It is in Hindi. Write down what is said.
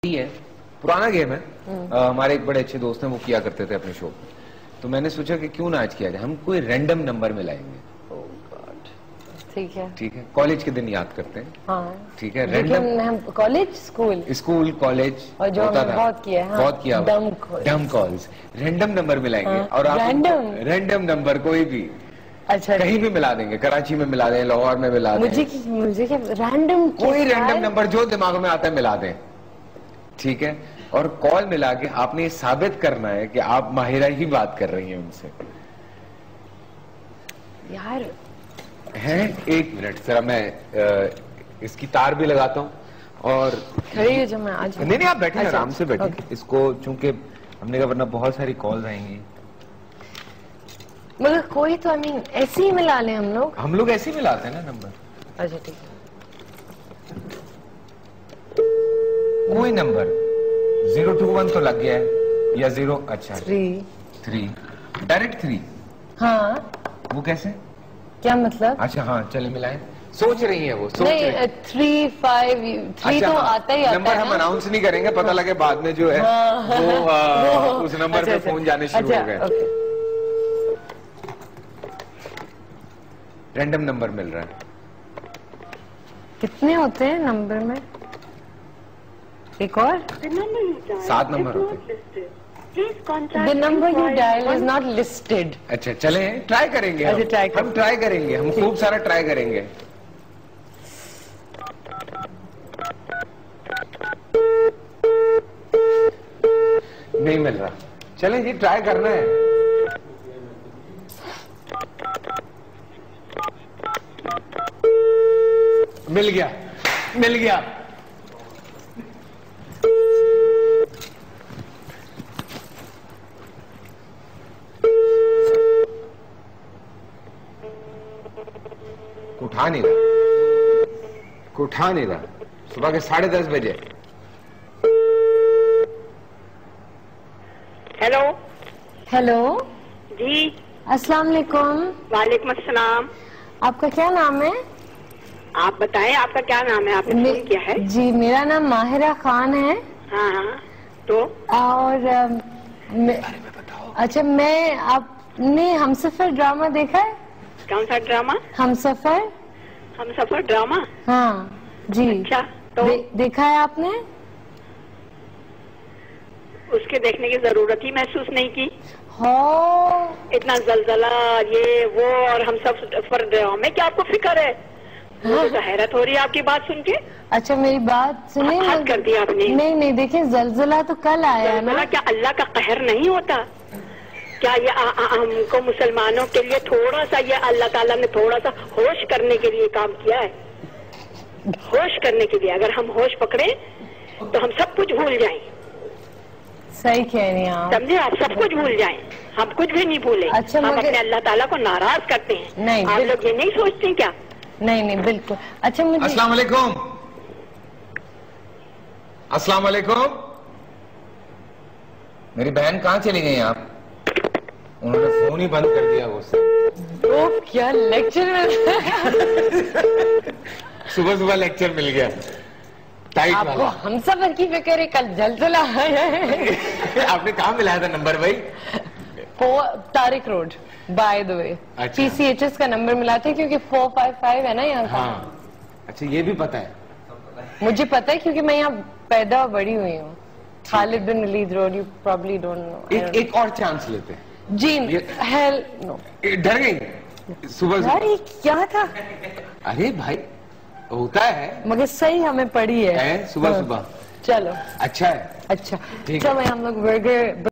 है, पुराना गेम है। हमारे एक बड़े अच्छे दोस्त हैं, वो किया करते थे अपने शो पे। तो मैंने सोचा कि क्यों ना आज किया जाए, हम कोई रैंडम नंबर मिलाएंगे। ठीक है, ठीक है, कॉलेज के दिन याद करते हैं। हाँ ठीक है, रैंडम कॉलेज स्कूल कॉलेज और जो होता था, बहुत किया है, हाँ, बहुत किया, डम कॉल्स। रैंडम नंबर मिलाएंगे, हाँ, और आप रैंडम नंबर कोई भी, अच्छा, कहीं भी मिला देंगे, कराची में मिला दें, लाहौर में मिला दें, मुझे क्या रैंडम, कोई रैंडम नंबर जो दिमाग में आता है मिला दें। ठीक है, और कॉल मिला के आपने साबित करना है कि आप माहिरा ही बात कर रही हैं उनसे। यार हैं, एक मिनट जरा मैं इसकी तार भी लगाता हूँ। और खड़ी है जो मैं आज नहीं आप बैठे, अच्छा, आराम से बैठे। इसको चूंकि हमने कहा वरना बहुत सारी कॉल आएंगी, मगर कोई तो ऐसे ही मिला लें हम लोग ऐसे ही मिलाते हैं ना नंबर। अच्छा ठीक है, कोई नंबर 021 तो लग गया है, या 0, अच्छा 3 डायरेक्ट 3। हाँ, वो कैसे, क्या मतलब? अच्छा हाँ चले मिलाएं। सोच रही है वो, सोच नहीं, रही है। 3 5 3 अच्छा, तो हाँ, आता ही आता नंबर है हम ना? अनाउंस नहीं करेंगे, पता लगे बाद में जो है वो उस नंबर पे फोन जाने शुरू हो गए। रैंडम नंबर मिल रहा है। कितने होते हैं नंबर में? एक और 7 नंबर होते हैं। The number you dial is not listed. अच्छा चले ट्राई करेंगे, हम ट्राई करेंगे, हम खूब सारा ट्राई करेंगे। नहीं मिल रहा, चलें जी ट्राई करना है। मिल गया, मिल गया। उठा नहीं रहा, सुबह के 10:30 बजे। हेलो जी, अस्सलाम वालेकुम। वालेकुम अस्सलाम। आपका क्या नाम है? आप बताएं, आपका क्या नाम है? आपने फोन किया है? जी, मेरा नाम माहिरा खान है। हाँ, तो और अच्छा, मैं आपने हमसफर ड्रामा देखा है? कौन सा ड्रामा? हमसफर ड्रामा? हाँ जी। अच्छा, तो देखा है आपने? उसके देखने की जरूरत ही महसूस नहीं की। हो, इतना जलजला ये वो, और हम सब सफर ड्रामे, क्या आपको फिक्र है? मुझे तो हैरत हो रही है आपकी बात सुन के। अच्छा, मेरी बात सुनिए। हद कर दी आपने। नहीं देखिए, जलजला तो कल आया है ना। क्या अल्लाह का कहर नहीं होता? क्या ये हमको मुसलमानों के लिए थोड़ा सा, ये अल्लाह ताला ने थोड़ा सा होश करने के लिए काम किया है। होश करने के लिए, अगर हम होश पकड़े तो हम सब कुछ भूल जाएं। सही कह रही हैं आप। समझे? आप सब कुछ भूल जाएं, हम कुछ भी नहीं भूले। अच्छा, हम अपने अल्लाह ताला को नाराज करते हैं। नहीं, आप लोग ये नहीं सोचते क्या? नहीं बिल्कुल। अच्छा, मुझे अस्सलाम वालेकुम। अस्सलाम वालेकुम। मेरी बहन कहाँ चली गई आप? उन्होंने फोन ही बंद कर दिया वो सब। क्या लेक्चर मिलता है? सुबह लेक्चर मिल गया, टाइट आपको वाला। हम सफर की फिक्र है, कल जलजला है। आपने कहाँ मिलाया था नंबर भाई? Tariq road, by the way. अच्छा। PCHS का नंबर मिलाते हैं क्योंकि 455 है ना यहाँ का। हाँ, अच्छा ये भी पता है? मुझे पता है क्योंकि मैं यहाँ पैदा बड़ी हुई हूँ। Khalid bin Walid road, you probably don't know. एक और चांस लेते हैं जी। हेल नो, डर गई सुबह? यार ये क्या था? अरे भाई होता है, मगर सही हमें पड़ी है सुबह। चलो अच्छा है, अच्छा, ठीक चलो हम लोग बर्गर